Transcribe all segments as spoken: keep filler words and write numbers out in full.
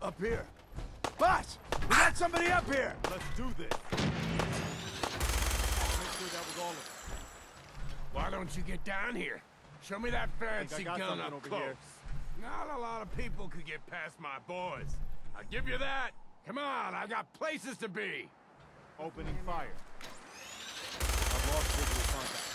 Up here. Boss! We got somebody up here! Let's do this. Make sure that was all of it. Why don't you get down here? Show me that fancy got gun something up over close. here. Not a lot of people could get past my boys. I'll give you that. Come on, I got places to be. Opening fire. I've lost visual contact.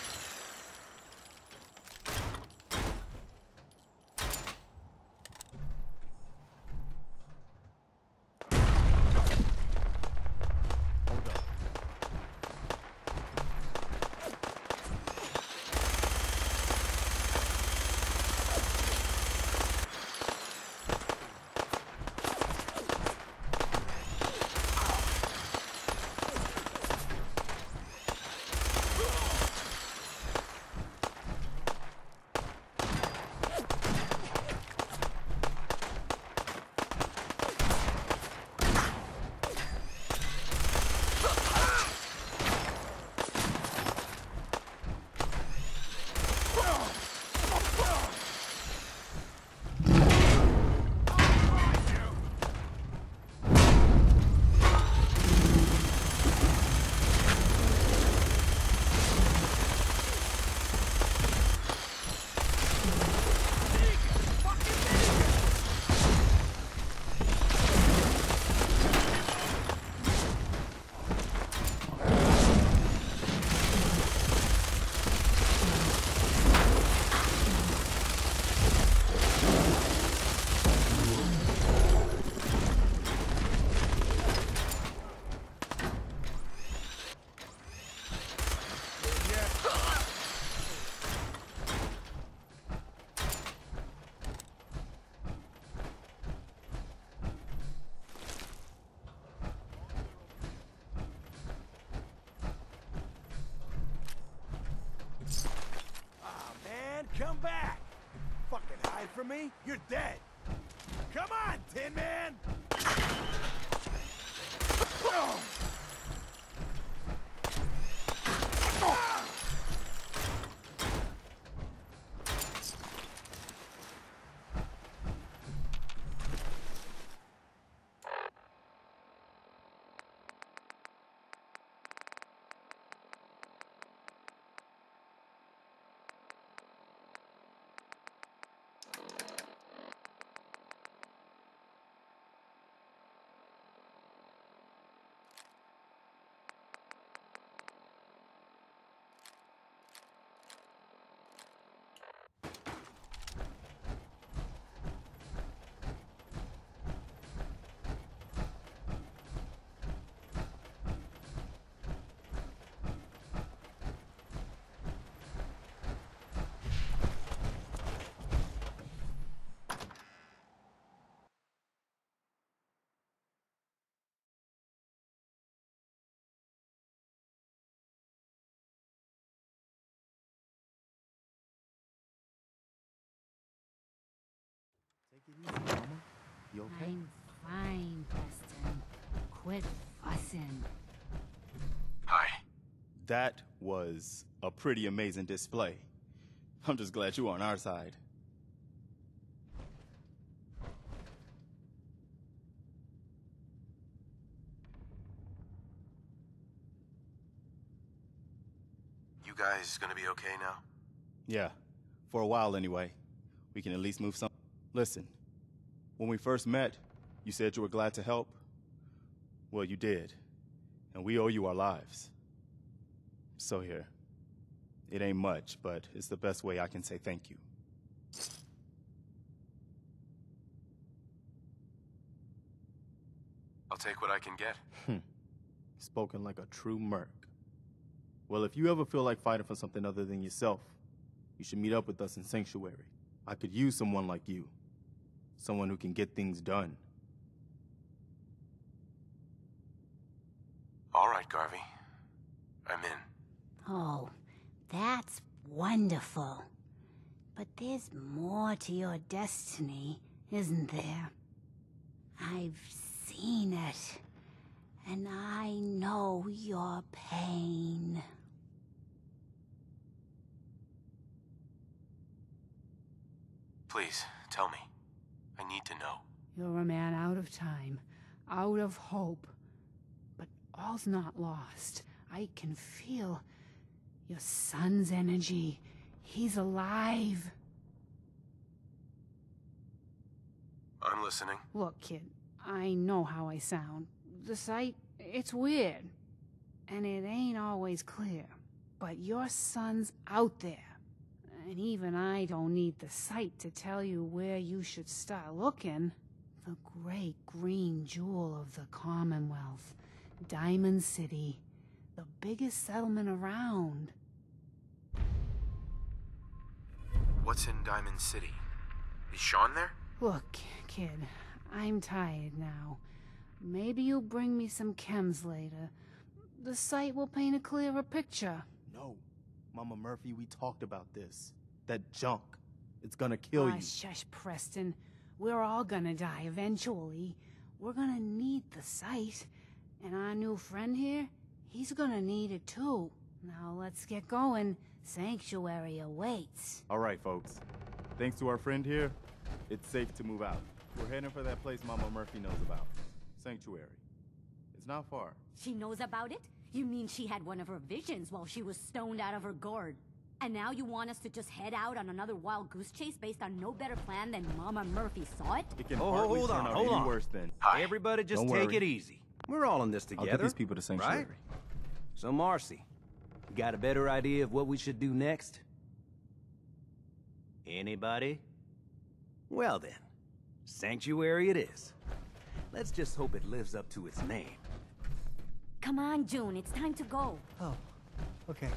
Hold up. Come back! Fucking hide from me? You're dead! Come on, Tin Man! Oh. Ah. Take it easy, Mama. You okay? I'm fine, Preston. Quit fussing. Hi. That was a pretty amazing display. I'm just glad you were on our side. You guys gonna be okay now? Yeah, for a while anyway. We can at least move some. Listen, when we first met, you said you were glad to help. Well, you did. And we owe you our lives. So here. It ain't much, but it's the best way I can say thank you. I'll take what I can get. Spoken like a true merc. Well, if you ever feel like fighting for something other than yourself, you should meet up with us in Sanctuary. I could use someone like you. Someone who can get things done. All right, Garvey. I'm in. Oh, that's wonderful. But there's more to your destiny, isn't there? I've seen it, and I know your pain. Please, tell me. I need to know. You're a man out of time, out of hope. But all's not lost. I can feel your son's energy. He's alive. I'm listening. Look, kid, I know how I sound. The sight, it's weird. And it ain't always clear. But your son's out there. And even I don't need the sight to tell you where you should start looking. The great green jewel of the Commonwealth. Diamond City. The biggest settlement around. What's in Diamond City? Is Sean there? Look, kid, I'm tired now. Maybe you'll bring me some chems later. The sight will paint a clearer picture. No. Mama Murphy, we talked about this. That junk. It's gonna kill Ah, you. shush, Preston. We're all gonna die eventually. We're gonna need the sight. And our new friend here, he's gonna need it too. Now let's get going. Sanctuary awaits. All right, folks. Thanks to our friend here, it's safe to move out. We're heading for that place Mama Murphy knows about. Sanctuary. It's not far. She knows about it? You mean she had one of her visions while she was stoned out of her gourd? And now you want us to just head out on another wild goose chase based on no better plan than Mama Murphy saw it? It can Oh, hardly hold turn on, out hold any on. worse than. Hi. Everybody just Don't take worry. it easy. We're all in this I'll together. get these people to Sanctuary. Right? So, Marcy, you got a better idea of what we should do next? Anybody? Well then, Sanctuary it is. Let's just hope it lives up to its name. Come on, June, it's time to go. Oh, okay.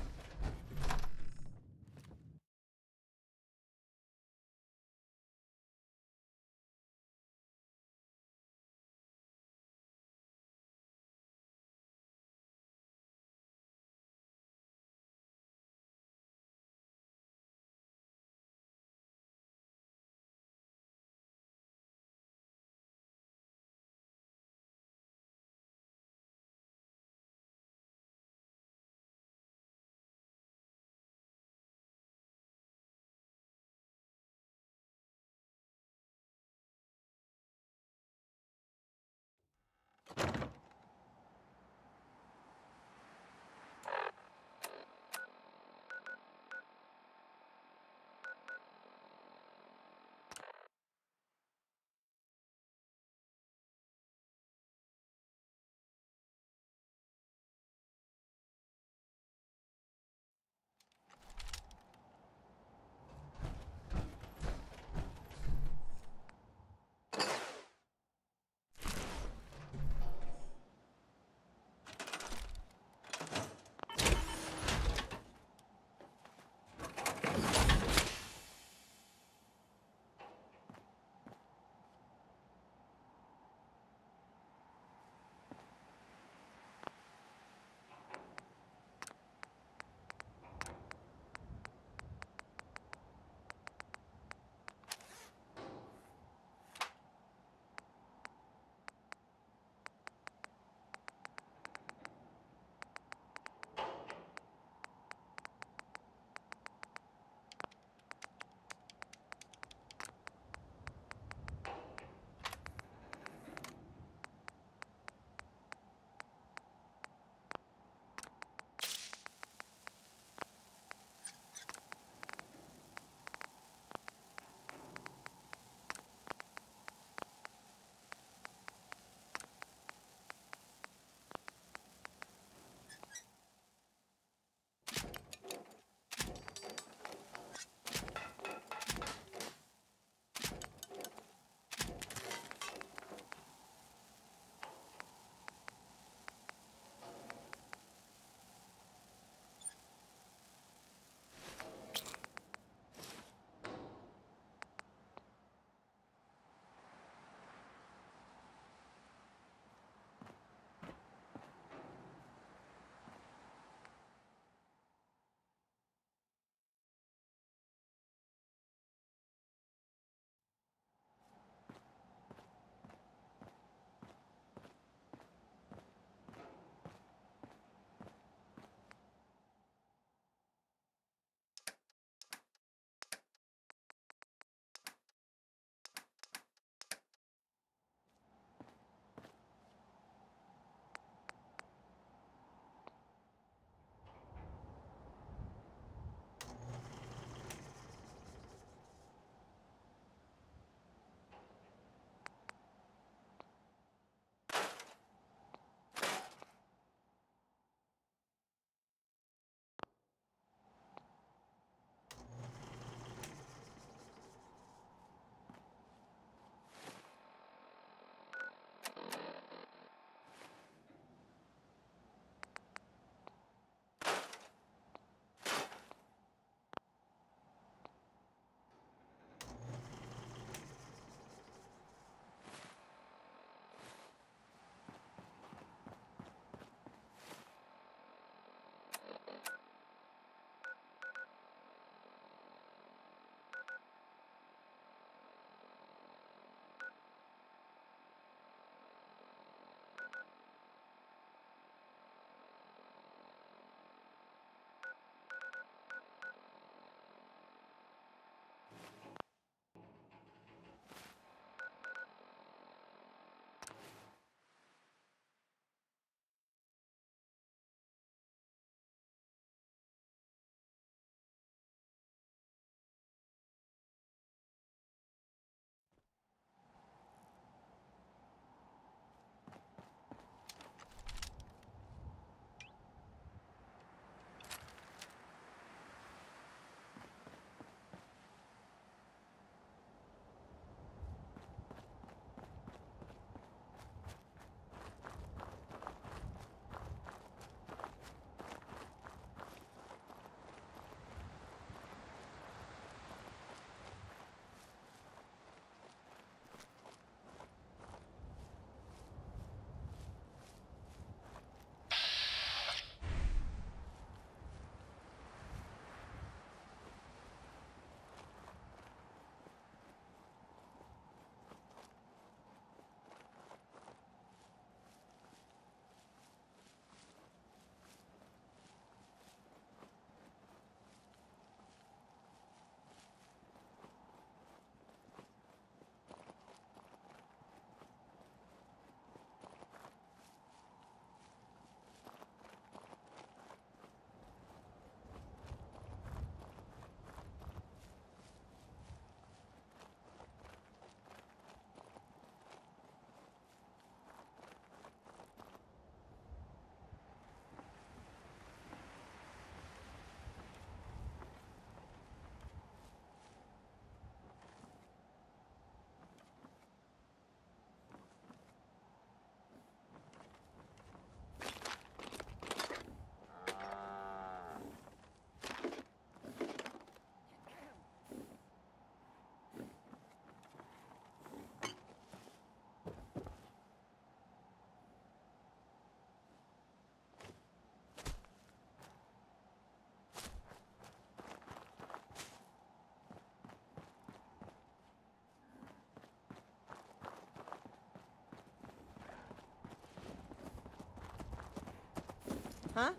Huh?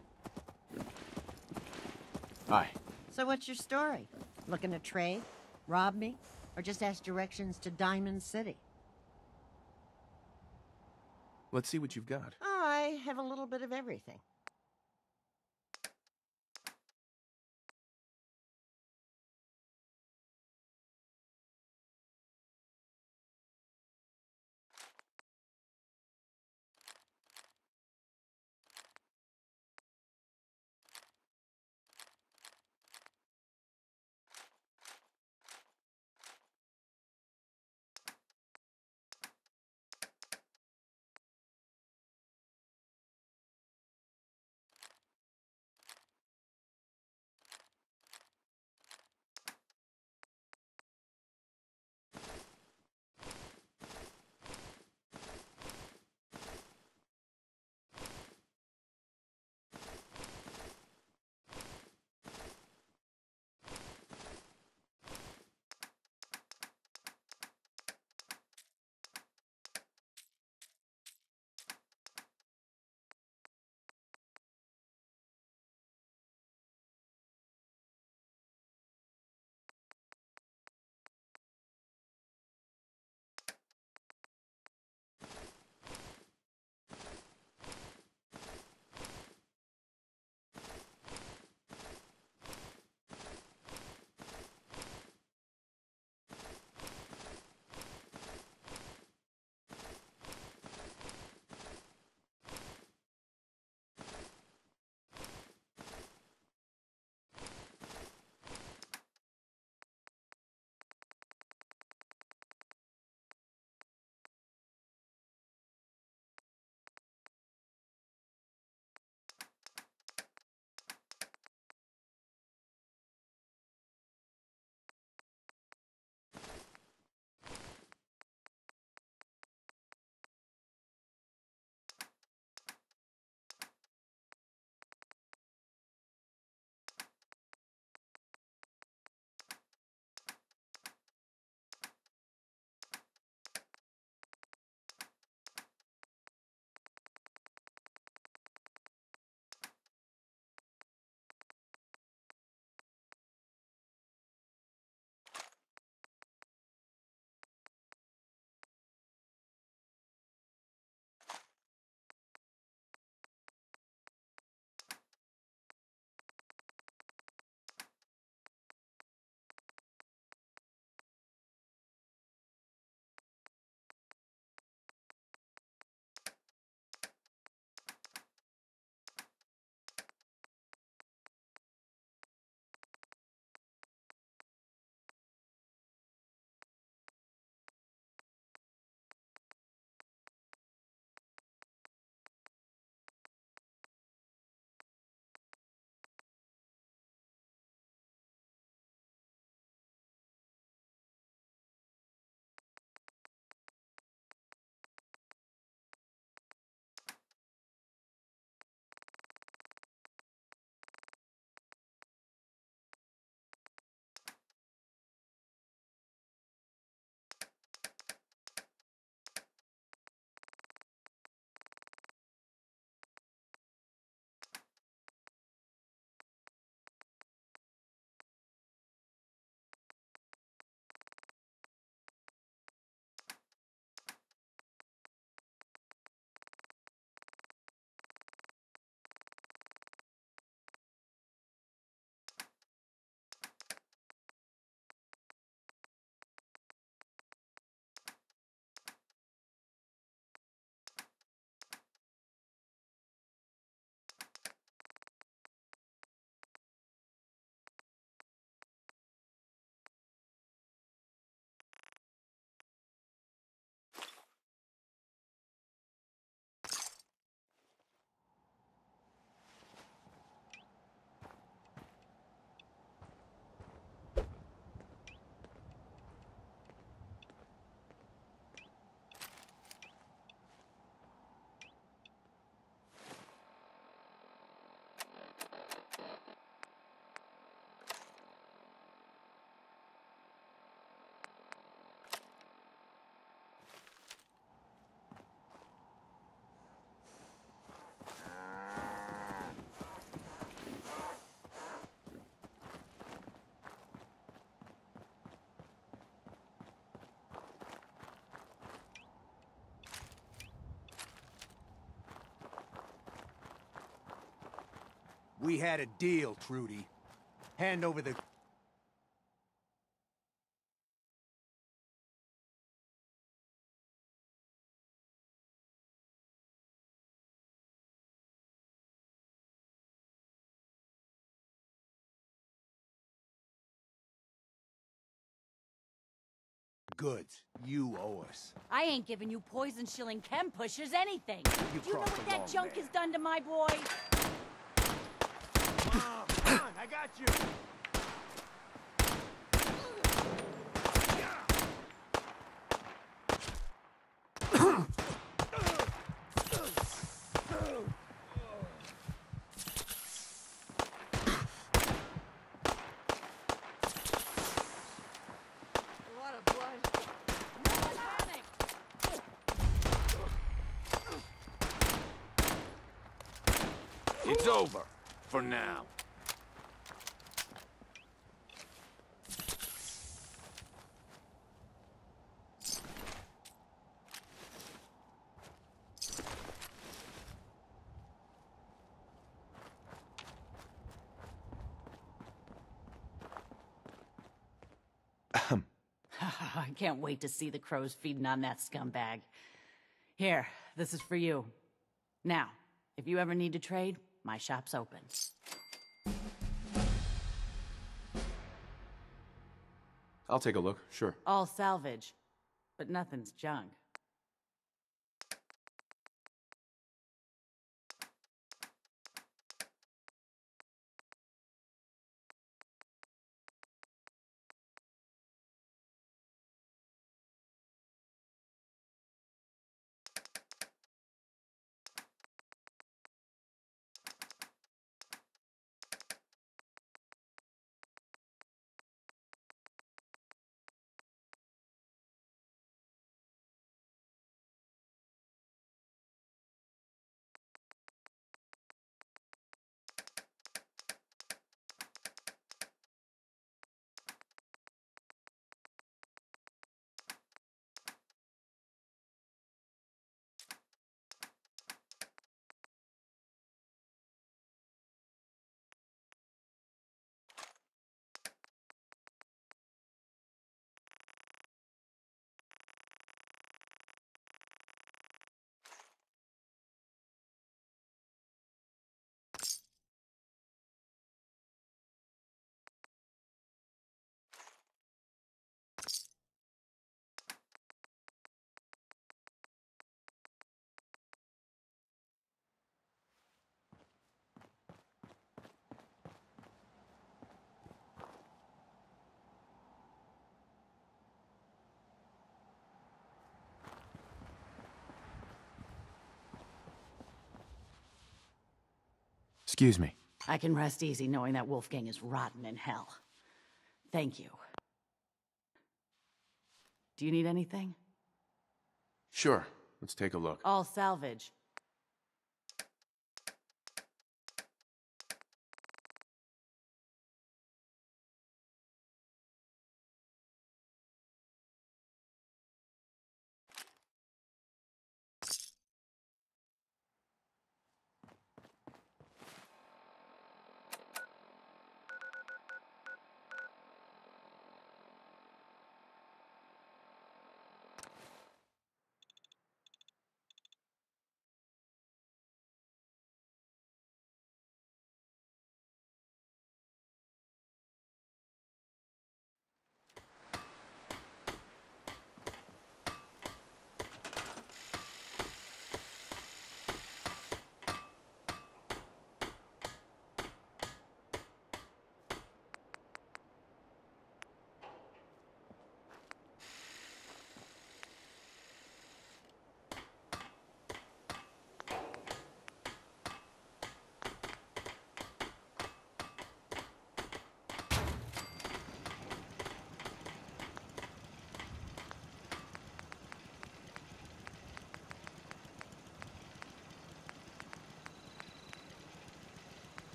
Hi. So what's your story? Looking to trade? Rob me? Or just ask directions to Diamond City? Let's see what you've got. I have a little bit of everything. We had a deal, Trudy. Hand over the... goods. You owe us. I ain't giving you poison shilling chem pushers anything. You Do you know crossed what the that line junk there. has done to my boy? Come on, come on, I got you. A lot of blood. No panic. It's over. For now. I can't wait to see the crows feeding on that scumbag. Here, this is for you. Now, if you ever need to trade, my shop's open. I'll take a look, sure. All salvage, but nothing's junk. Excuse me. I can rest easy knowing that Wolfgang is rotten in hell. Thank you. Do you need anything? Sure, let's take a look. All salvage.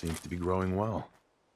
seems to be growing well.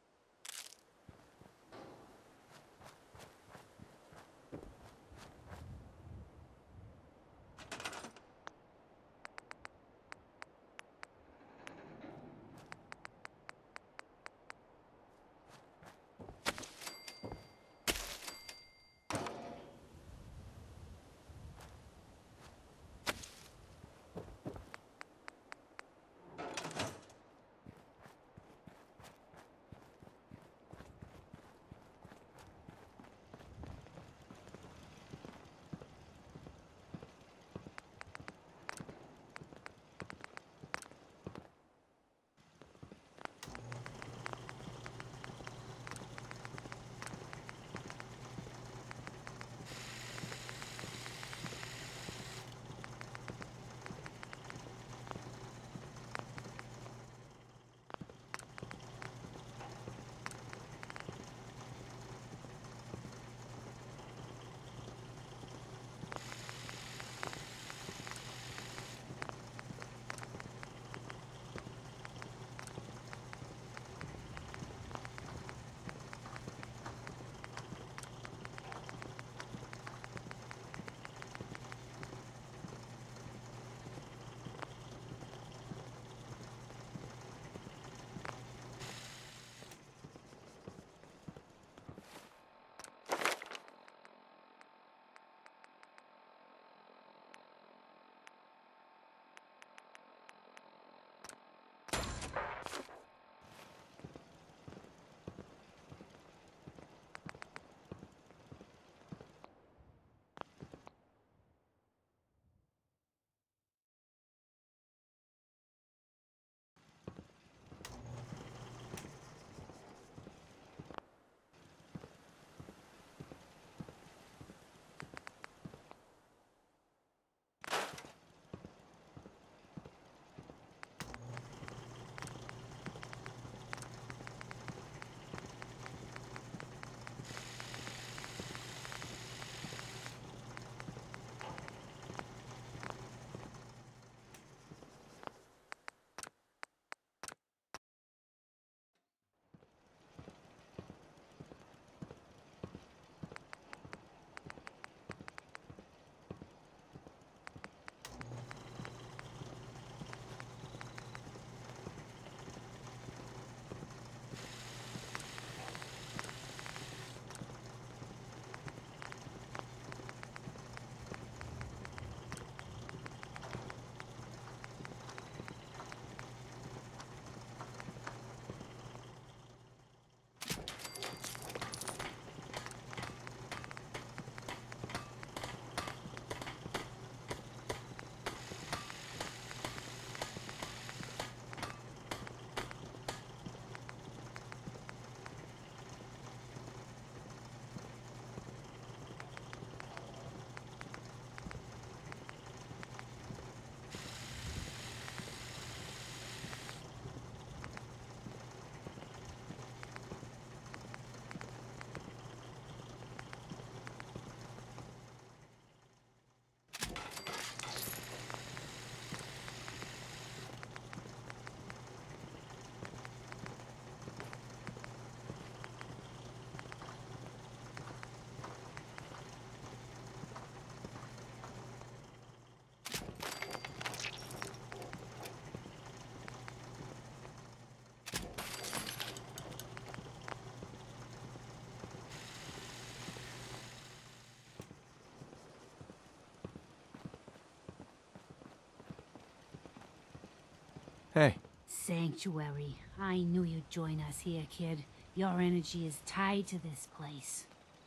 Hey. Sanctuary. I knew you'd join us here, kid. Your energy is tied to this place.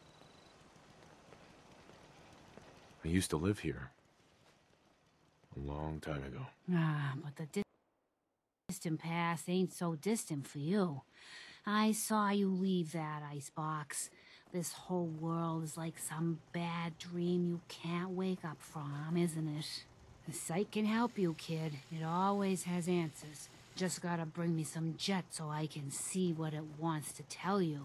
I used to live here. A long time ago. Ah, but the di distant past ain't so distant for you. I saw you leave that icebox. This whole world is like some bad dream you can't wake up from, isn't it? The site can help you, kid. It always has answers. Just gotta bring me some jet so I can see what it wants to tell you.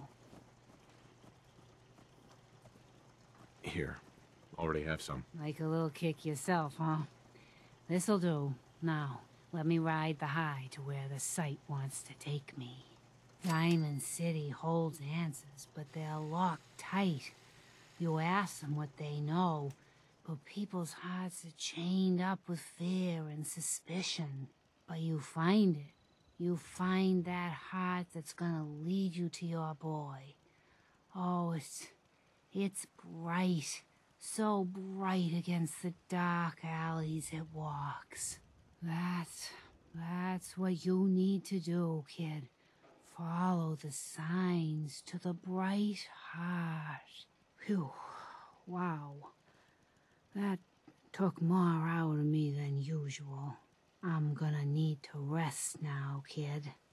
Here. Already have some. Like a little kick yourself, huh? This'll do. Now, Let me ride the high to where the sight wants to take me. Diamond City holds answers, but they're locked tight. You ask them what they know, but people's hearts are chained up with fear and suspicion. But you find it. You find that heart that's gonna lead you to your boy. Oh, it's... it's bright. So bright against the dark alleys it walks. That's... that's what you need to do, kid. Follow the signs to the bright heart. Phew. Wow. That took more out of me than usual. I'm gonna need to rest now, kid.